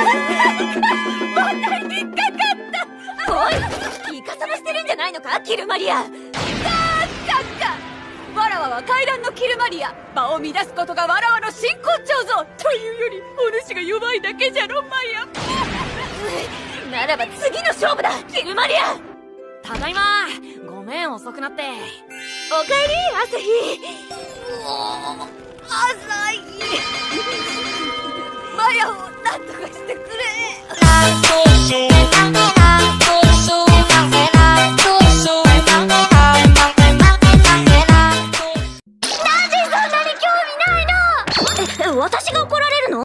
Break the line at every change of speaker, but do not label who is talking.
引っかかった。おい、イカサマしてるんじゃないのか、キルマリア。かわらわは階段のキルマリア。場を乱すことがわらわの真骨頂ぞ。というよりお主が弱いだけじゃろ、マヤ。ならば次の勝負だ、キルマリア。
ただいま。ごめん、遅くなって。
おかえり、朝日。朝日。